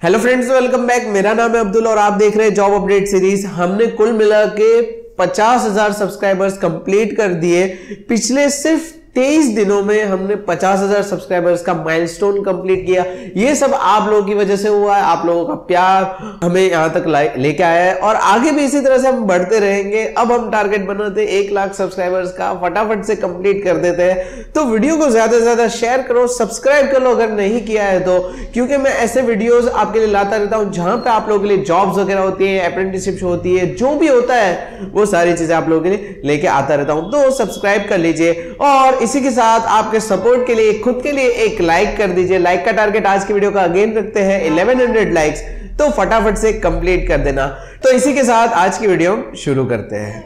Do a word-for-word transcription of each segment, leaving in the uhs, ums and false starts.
Hello friends, welcome back. मेरा नाम है अब्दुल और आप देख रहे हैं जॉब अपडेट सीरीज। हमने कुल मिला के पचास हजार सब्सक्राइबर्स कंप्लीट कर दिए। पिछले सिर्फ तेईस दिनों में हमने पचास हजार सब्सक्राइबर्स का माइलस्टोन कंप्लीट किया। ये सब आप लोगों की वजह से हुआ है। आप लोगों का प्यार हमें यहां तक लेके आया है और आगे भी इसी तरह से हम बढ़ते रहेंगे। अब हम टारगेट बनाते हैं एक लाख सब्सक्राइबर्स का, फटाफट से कंप्लीट कर देते हैं। तो वीडियो को ज्यादा से ज्यादा शेयर करो, सब्सक्राइब कर लो अगर नहीं किया है तो, क्योंकि मैं ऐसे वीडियोस आपके लिए लाता रहता हूं जहां पे आप लोगों के लिए जॉब्स वगैरह होती है, अप्रेंटिसशिप होती है, जो भी होता है वो सारी चीजें आप लोगों के लिए लेके आता रहता हूं। तो सब्सक्राइब कर लीजिए और इसी के साथ आपके सपोर्ट के लिए खुद के लिए एक लाइक कर दीजिए। लाइक का टारगेट आज की वीडियो का अगेन रखते हैं ग्यारह सौ लाइक्स, तो फटाफट से कंप्लीट कर देना। तो इसी के साथ आज की वीडियो शुरू करते हैं।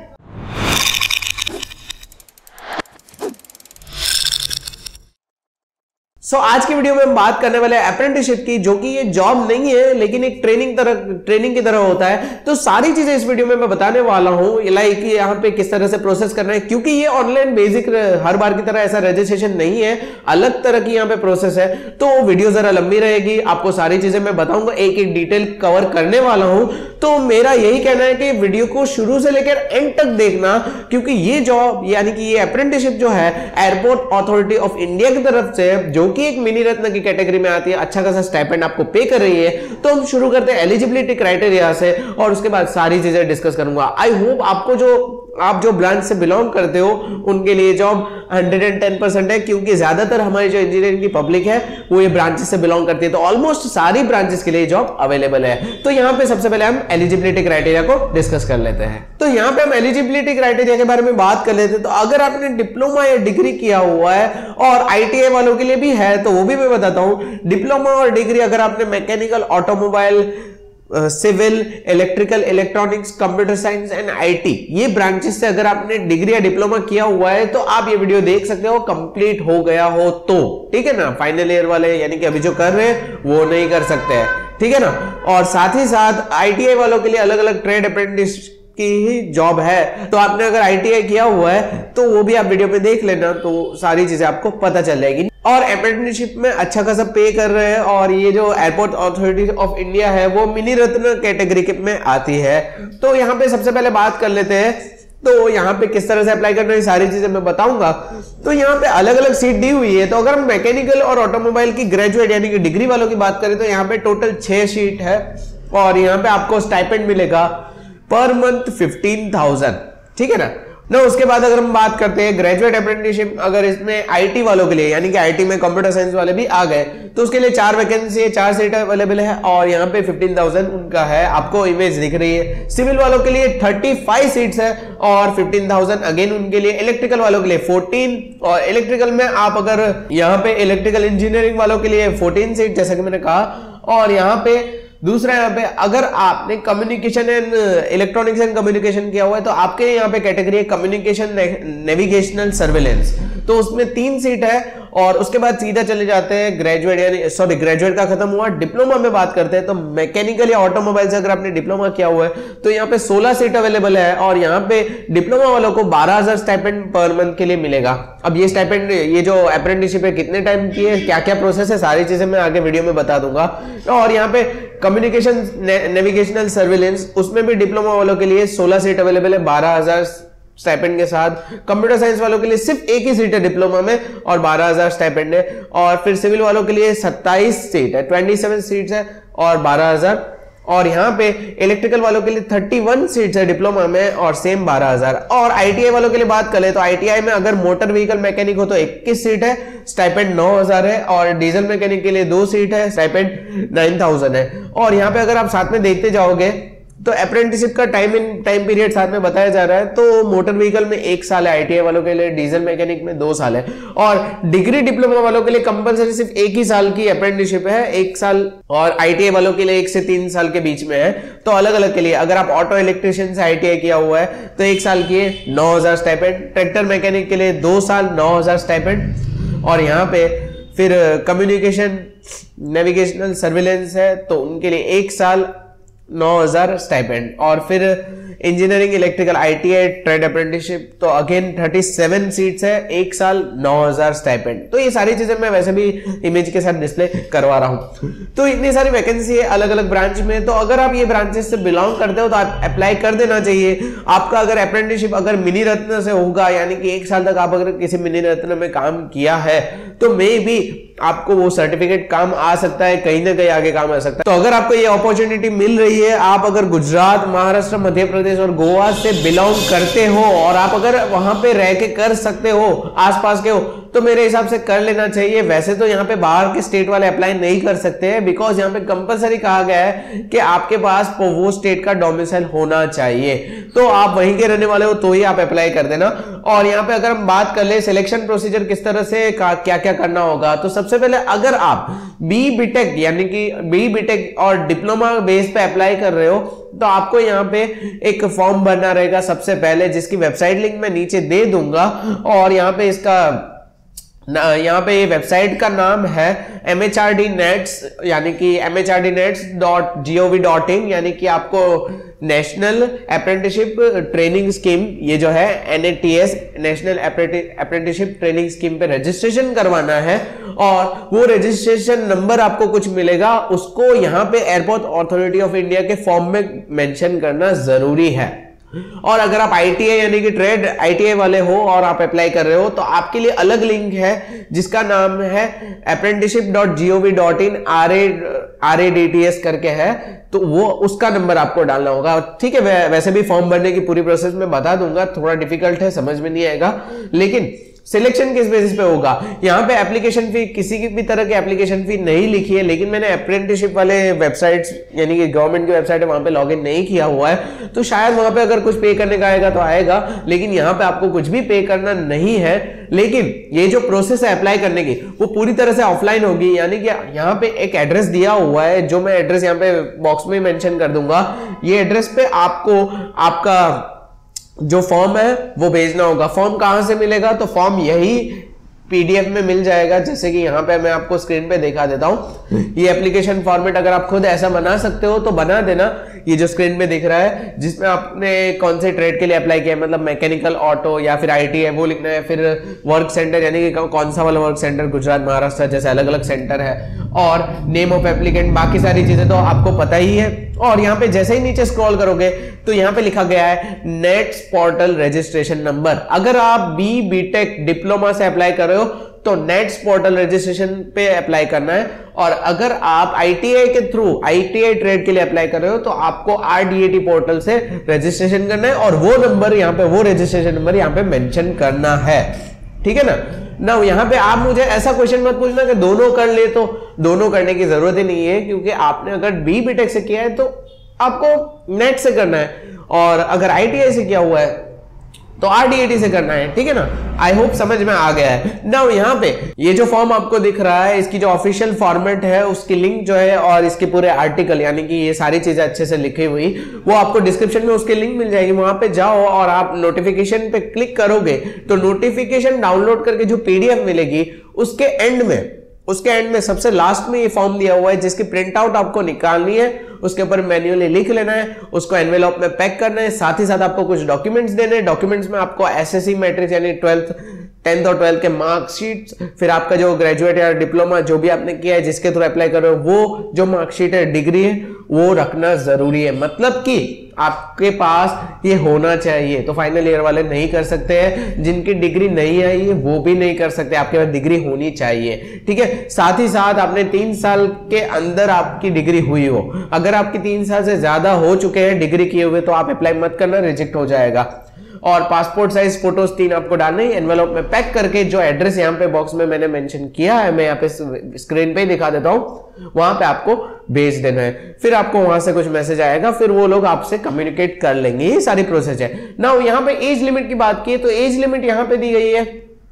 सो so, आज की वीडियो में हम बात करने वाले हैं अप्रेंटिसशिप की, जो कि ये जॉब नहीं है लेकिन एक ट्रेनिंग तरह ट्रेनिंग की तरह होता है। तो सारी चीजें इस वीडियो में मैं बताने वाला हूं, लाइक यहाँ पे किस तरह से प्रोसेस करना है, क्योंकि ये ऑनलाइन बेसिक हर बार की तरह ऐसा रजिस्ट्रेशन नहीं है, अलग तरह की यहाँ पे प्रोसेस है। तो वीडियो जरा लंबी रहेगी, आपको सारी चीजें मैं बताऊंगा, एक एक डिटेल कवर करने वाला हूं। तो मेरा यही कहना है कि वीडियो को शुरू से लेकर एंड तक देखना, क्योंकि ये जॉब यानी कि ये अप्रेंटिसशिप जो है एयरपोर्ट अथॉरिटी ऑफ इंडिया की तरफ से, जो कि एक मिनी रत्न की कैटेगरी में आती है, अच्छा खासा स्टाइपेंड आपको पे कर रही है। तो हम शुरू करते हैं एलिजिबिलिटी क्राइटेरिया से और उसके बाद सारी चीजें डिस्कस करूंगा। आई होप आपको जो आप जो ब्रांच से बिलोंग करते हो उनके लिए जॉब एक सौ दस परसेंट है, क्योंकि ज्यादातर हमारी जो इंजीनियरिंग की पब्लिक है वो ये ब्रांचेस से बिलोंग करती है। तो ऑलमोस्ट सारी ब्रांचेस के लिए जॉब अवेलेबल है। तो यहाँ पे सबसे पहले हम एलिजिबिलिटी क्राइटेरिया को डिस्कस कर लेते हैं। तो यहाँ पे हम एलिजिबिलिटी क्राइटेरिया के बारे में बात कर लेते हैं। तो अगर आपने डिप्लोमा या डिग्री किया हुआ है और आईटीआई वालों के लिए भी है तो वो भी मैं बताता हूँ। डिप्लोमा और डिग्री अगर आपने mechanical, automobile, civil, electrical, electronics, computer science and IT, ये ब्रांचेस से अगर आपने डिग्री या डिप्लोमा किया हुआ है तो आप ये वीडियो देख सकते हो, कंप्लीट हो गया हो तो, ठीक है ना। फाइनल ईयर वाले यानी कि अभी जो कर रहे हैं वो नहीं कर सकते हैं, ठीक है ना। और साथ ही साथ आईटीआई वालों के लिए अलग अलग ट्रेड अप्रेंटिस की ही जॉब है। तो आपने अगर आईटीआई किया हुआ है तो वो भी आप वीडियो पे देख लेना, तो सारी चीजें आपको पता चल जाएगी। और अप्रेंटिसशिप में अच्छा खासा पे कर रहे हैं और ये जो एयरपोर्ट अथॉरिटी ऑफ इंडिया है वो मिनी रत्न कैटेगरी में आती है। तो यहाँ पे सबसे पहले बात कर लेते हैं, तो यहाँ पे किस तरह से अप्लाई करना है सारी चीजें मैं बताऊंगा। तो यहाँ पे अलग अलग सीट दी हुई है। तो अगर हम मैकेनिकल और ऑटोमोबाइल की ग्रेजुएट यानी कि डिग्री वालों की बात करें तो यहाँ पे टोटल छह सीट है और यहाँ पे आपको स्टाइपेंड मिलेगा पर मंथ फिफ्टीन थाउजेंड, ठीक है ना। ना उसके बाद अगर हम बात करते हैं ग्रेजुएट अप्रेंटिसशिप, अगर इसमें आईटी वालों के लिए यानी कि आईटी में कंप्यूटर साइंस वाले भी आ गए तो उसके लिए चार वैकेंसी है, चार सीट अवेलेबल है और यहाँ पे फिफ्टीन थाउजेंड उनका है, आपको इमेज दिख रही है। सिविल वालों के लिए पैंतीस सीट्स है और फिफ्टीन थाउजेंड अगेन उनके लिए। इलेक्ट्रिकल वालों के लिए चौदह और इलेक्ट्रिकल में आप अगर यहाँ पे इलेक्ट्रिकल इंजीनियरिंग वालों के लिए चौदह सीट जैसा कि मैंने कहा। और यहाँ पे दूसरा यहाँ पे अगर आपने communication and electronics and communication किया हुआ है तो आपके यहाँ पे कैटेगरी है कम्युनिकेशन नेविगेशनल सर्वेलेंस, तो उसमें तीन सीट है। और उसके बाद सीधा चले जाते हैं ग्रेजुएट यानी सॉरी ग्रेजुएट का खत्म हुआ, डिप्लोमा में बात करते हैं। तो मैकेनिकल या ऑटोमोबाइल से अगर आपने डिप्लोमा किया हुआ है तो यहाँ पे सोलह सीट अवेलेबल है और यहाँ पे डिप्लोमा वालों को बारह हजार स्टाइपेंड पर मंथ के लिए मिलेगा। अब ये स्टाइपेंड, ये जो अप्रेंटिसशिप है कितने टाइम की है, क्या क्या प्रोसेस है, सारी चीजें मैं आगे वीडियो में बता दूंगा। और यहाँ पे कम्युनिकेशन नेविगेशनल सर्विलेंस, उसमें भी डिप्लोमा वालों के लिए सोलह सीट अवेलेबल है बारह हजार स्टाइपेंड के साथ। कंप्यूटर साइंस वालों के लिए सिर्फ एक ही सीट है डिप्लोमा में और बारह हजार स्टाइपेंड है। और फिर सिविल वालों के लिए सत्ताईस सीट है, सत्ताईस सीट्स है और बारह हजार। और यहाँ पे इलेक्ट्रिकल वालों के लिए इकतीस सीट्स है डिप्लोमा में और सेम बारह हजार। और आईटीआई वालों के लिए बात करें तो आईटीआई में अगर मोटर व्हीकल मैकेनिक हो तो इक्कीस सीट है, स्टाइपेंड नौ हजार है। और डीजल मैकेनिक के लिए दो सीट है, स्टाइपेंड नौ हज़ार है। और यहाँ पे अगर आप साथ में देखते जाओगे तो अप्रेंटिसशिप का टाइम इन टाइम पीरियड साथ में बताया जा रहा है। तो मोटर व्हीकल में एक साल है आईटीआई वालों के लिए, डीजल मैकेनिक में दो साल है। और डिग्री डिप्लोमा वालों के लिए कंपलसरी सिर्फ एक ही साल की अप्रेंटिसशिप है, एक साल। और आईटीआई वालों के लिए एक से तीन साल के बीच में है। तो अलग अलग के लिए अगर आप ऑटो इलेक्ट्रिशियन से आईटीआई किया हुआ है तो एक साल की है, नौ हजार स्टाइपेंड। ट्रैक्टर मैकेनिक के लिए दो साल, नौ हजार स्टाइपेंड। और यहाँ पे फिर कम्युनिकेशन नेविगेशनल सर्विलेंस है तो उनके लिए एक साल नौ हजार स्टाइपेंड। और फिर engineering, electrical, ITI, trade apprenticeship तो अगेन सैंतीस सीट्स है, एक साल नौ हजार स्टाइपेंड। तो ये सारी चीजें मैं वैसे भी इमेज के साथ डिस्प्ले करवा रहा हूं। तो इतनी सारी वैकेंसी है अलग अलग ब्रांच में, तो अगर आप ये ब्रांचेस से बिलोंग करते हो तो आप अप्लाई कर देना चाहिए। आपका अगर अप्रेंटिसशिप अगर मिनी रत्न से होगा, यानी कि एक साल तक आप अगर किसी मिनी रत्न में काम किया है, तो मे भी आपको वो सर्टिफिकेट काम आ सकता है, कहीं ना कहीं आगे काम आ सकता है। तो अगर आपको ये अपॉर्चुनिटी मिल रही है, आप अगर गुजरात, महाराष्ट्र, मध्य प्रदेश और गोवा से बिलोंग करते हो और आप अगर वहां पे रह के कर सकते हो, आसपास के हो, तो मेरे हिसाब से कर लेना चाहिए। वैसे तो यहाँ पे बाहर के स्टेट वाले अप्लाई नहीं कर सकते हैं, बिकॉज यहाँ पे कंपलसरी कहा गया है कि आपके पास वो स्टेट का डोमिसाइल होना चाहिए। तो आप वहीं के रहने वाले हो तो ही आप अप्लाई कर देना। और यहाँ पे अगर हम बात कर ले सिलेक्शन प्रोसीजर किस तरह से क्या क्या करना होगा, तो सबसे पहले अगर आप बी बीटेक यानी कि बी बीटेक और डिप्लोमा बेस पे अप्लाई कर रहे हो, तो आपको यहाँ पे एक फॉर्म भरना रहेगा सबसे पहले, जिसकी वेबसाइट लिंक मैं नीचे दे दूंगा। और यहाँ पे इसका यहाँ पे ये वेबसाइट का नाम है M H R D NATS, यानी कि M H R D NATS dot G O V dot in, यानी कि आपको नेशनल अप्रेंटिसशिप ट्रेनिंग स्कीम, ये जो है N A T S national apprenticeship training scheme पे रजिस्ट्रेशन करवाना है। और वो रजिस्ट्रेशन नंबर आपको कुछ मिलेगा, उसको यहाँ पे एयरपोर्ट अथॉरिटी ऑफ इंडिया के फॉर्म में मेंशन करना जरूरी है। और अगर आप आईटीआई यानी कि ट्रेड आईटीआई वाले हो और आप अप्लाई कर रहे हो, तो आपके लिए अलग लिंक है जिसका नाम है apprenticeship dot G O V dot in R A R A D T S करके है, तो वो उसका नंबर आपको डालना होगा। ठीक है, वैसे भी फॉर्म भरने की पूरी प्रोसेस मैं बता दूंगा, थोड़ा डिफिकल्ट है, समझ में नहीं आएगा, लेकिन सिलेक्शन किस बेसिस पे होगा। यहाँ पे एप्लीकेशन फी, किसी की भी तरह की एप्लीकेशन फी नहीं लिखी है, लेकिन मैंने अप्रेंटिसशिप वाले वेबसाइट्स यानी कि गवर्नमेंट की वेबसाइट है वहां पे लॉगिन नहीं किया हुआ है, तो शायद वहां पे अगर कुछ पे करने का आएगा तो आएगा, लेकिन यहाँ पे आपको कुछ भी पे करना नहीं है। लेकिन ये जो प्रोसेस है अप्लाई करने की, वो पूरी तरह से ऑफलाइन होगी, यानी कि यहाँ पे एक एड्रेस दिया हुआ है, जो मैं एड्रेस यहाँ पे बॉक्स में मेंशन कर दूंगा। ये एड्रेस पे आपको आपका जो फॉर्म है वो भेजना होगा। फॉर्म कहां से मिलेगा, तो फॉर्म यही पीडीएफ में मिल जाएगा, जैसे कि यहाँ पे मैं आपको स्क्रीन पे दिखा देता हूँ। ये एप्लीकेशन फॉर्मेट अगर आप खुद ऐसा बना सकते हो तो बना देना। ये जो स्क्रीन पे दिख रहा है, जिसमें आपने कौन से ट्रेड के लिए अप्लाई किया है, मतलब मैकेनिकल, ऑटो या फिर आईटी है, वो लिखना है। फिर वर्क सेंटर यानी कि कौन सा वाला वर्क सेंटर, गुजरात, महाराष्ट्र जैसे अलग अलग सेंटर है, और नेम ऑफ एप्लीकेंट, बाकी सारी चीजें तो आपको पता ही है। और यहाँ पे जैसे ही नीचे स्क्रॉल करोगे तो यहाँ पे लिखा गया है नेट्स पोर्टल रजिस्ट्रेशन नंबर। अगर आप बी बीटेक डिप्लोमा से अप्लाई कर रहे हो तो नेट्स पोर्टल रजिस्ट्रेशन पे अप्लाई करना है। और अगर आप आईटीआई के थ्रू आईटीआई ट्रेड के लिए अप्लाई कर रहे हो तो आपको आरडीएटी पोर्टल से रजिस्ट्रेशन करना है, और वो नंबर यहाँ पे, वो रजिस्ट्रेशन नंबर यहाँ पे मेंशन करना है। ठीक है ना। ना यहाँ पे आप मुझे ऐसा क्वेश्चन मत पूछना कि दोनों कर ले, तो दोनों करने की जरूरत ही नहीं है, क्योंकि आपने अगर बी बीटेक से किया है तो आपको नेट से करना है, और अगर आईटीआई से किया हुआ है तो आरडीएटी से करना है। ठीक है ना। आई होप समझ में आ गया है ना। यहाँ पे ये जो फॉर्म आपको दिख रहा है, इसकी जो ऑफिशियल फॉर्मेट है, उसकी लिंक जो है और इसके पूरे आर्टिकल यानी कि ये सारी चीजें अच्छे से लिखी हुई, वो आपको डिस्क्रिप्शन में उसकी लिंक मिल जाएगी। वहां पे जाओ और आप नोटिफिकेशन पे क्लिक करोगे तो नोटिफिकेशन डाउनलोड करके जो पीडीएफ मिलेगी, उसके एंड में उसके एंड में सबसे लास्ट में ये फॉर्म दिया हुआ है, जिसकी प्रिंट आउट आपको निकालनी है। उसके ऊपर मैन्युअली लिख लेना है, उसको एनवेलप में पैक करना है। साथ ही साथ आपको कुछ डॉक्यूमेंट्स देने हैं। डॉक्यूमेंट्स में आपको एसएससी मैट्रिक्स यानी ट्वेल्थ टेंथ और ट्वेल्थ के मार्कशीट, फिर आपका जो ग्रेजुएट या डिप्लोमा जो भी आपने किया है, जिसके थ्रू अप्लाई कर रहे हो, वो जो मार्कशीट है, डिग्री है, वो रखना जरूरी है। मतलब कि आपके पास ये होना चाहिए। तो फाइनल ईयर वाले नहीं कर सकते हैं, जिनकी डिग्री नहीं आई है वो भी नहीं कर सकते, आपके पास डिग्री होनी चाहिए। ठीक है। साथ ही साथ आपने तीन साल के अंदर आपकी डिग्री हुई हो। अगर आपकी तीन साल से ज्यादा हो चुके हैं डिग्री किए हुए, तो आप अप्लाई मत करना, रिजेक्ट हो जाएगा। और पासपोर्ट साइज फोटोज तीन आपको डालने ही, एनवेलप में पैक करके जो एड्रेस यहाँ पे बॉक्स में मैंने मेंशन किया है, मैं यहाँ पे स्क्रीन पे ही दिखा देता हूँ, वहां पे आपको भेज देना है। फिर आपको वहां से कुछ मैसेज आएगा, फिर वो लोग आपसे कम्युनिकेट कर लेंगे। ये सारी प्रोसेस है ना। यहाँ पे एज लिमिट की बात की तो एज लिमिट यहाँ पे दी गई है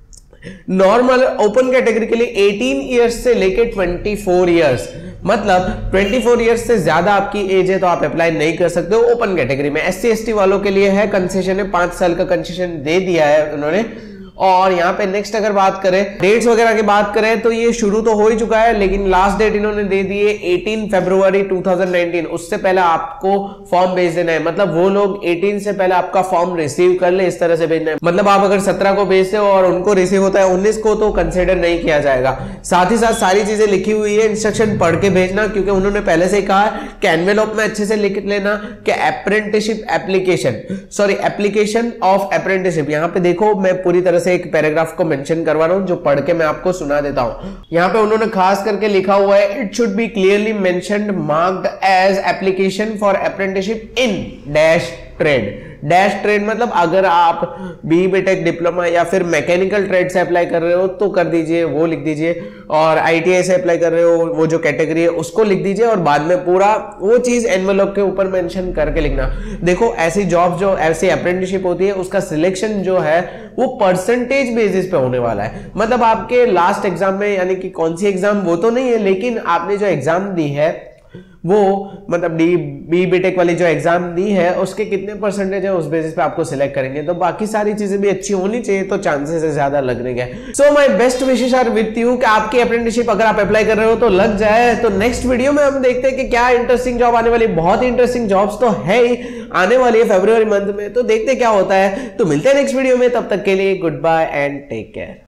नॉर्मल ओपन कैटेगरी के लिए अठारह इयर्स से लेके चौबीस इयर्स, मतलब चौबीस इयर्स से ज्यादा आपकी एज है तो आप अप्लाई नहीं कर सकते हो ओपन कैटेगरी में। एससी एसटी वालों के लिए है कंसेशन है, पांच साल का कंसेशन दे दिया है उन्होंने। और यहाँ पे नेक्स्ट अगर बात करें डेट्स वगैरह की बात करें तो ये शुरू तो हो ही चुका है, लेकिन लास्ट डेट इन्होंने दे दी है अठारह फरवरी दो हज़ार उन्नीस। उससे पहले आपको फॉर्म भेज देना है, मतलब वो लोग अठारह से पहले आपका फॉर्म रिसीव कर ले, इस तरह से भेजना है। मतलब आप अगर सत्रह को भेजते हो और उनको रिसीव होता है उन्नीस को, तो कंसिडर नहीं किया जाएगा। साथ ही साथ सारी चीजें लिखी हुई है, इंस्ट्रक्शन पढ़ के भेजना, क्योंकि उन्होंने पहले से ही कहा कि एनवेलप में अच्छे से लिख लेना कि apprenticeship application sorry application of apprenticeship. यहां पे देखो मैं पूरी तरह से एक पैराग्राफ को मेंशन करवा रहा हूं जो पढ़ के मैं आपको सुना देता हूं। यहां पे उन्होंने खास करके लिखा हुआ है, it should be clearly mentioned marked as application for apprenticeship in dash trade. Dash trade मतलब अगर आप बी बीटेक डिप्लोमा या फिर मैकेनिकल ट्रेड से अप्लाई कर रहे हो तो कर दीजिए, वो लिख दीजिए, और आईटीआई से अप्लाई कर रहे हो वो जो कैटेगरी है उसको लिख दीजिए, और बाद में पूरा वो चीज एनवेलप के ऊपर मेंशन करके लिखना। देखो ऐसी जॉब जो ऐसी अप्रेंटिसशिप होती है उसका सिलेक्शन जो है वो परसेंटेज बेसिस पे होने वाला है। मतलब आपके लास्ट एग्जाम में, यानी कि कौन सी एग्जाम वो तो नहीं है, लेकिन आपने जो एग्जाम दी है वो मतलब डी बी बीटेक वाली जो एग्जाम दी है उसके कितने परसेंटेज है उस बेसिस पे आपको सिलेक्ट करेंगे। तो बाकी सारी चीजें भी अच्छी होनी चाहिए, तो चांसेस है ज्यादा लगने के। So my best wishes are with you कि आपकी अप्रेंटिसशिप अगर आप अप्लाई कर रहे हो तो लग जाए। तो नेक्स्ट वीडियो में हम देखते हैं कि क्या इंटरेस्टिंग जॉब आने वाली। बहुत ही इंटरेस्टिंग जॉब्स तो है ही आने वाली है फरवरी मंथ में, तो देखते क्या होता है। तो मिलते हैं नेक्स्ट वीडियो में, तब तक के लिए goodbye and take care.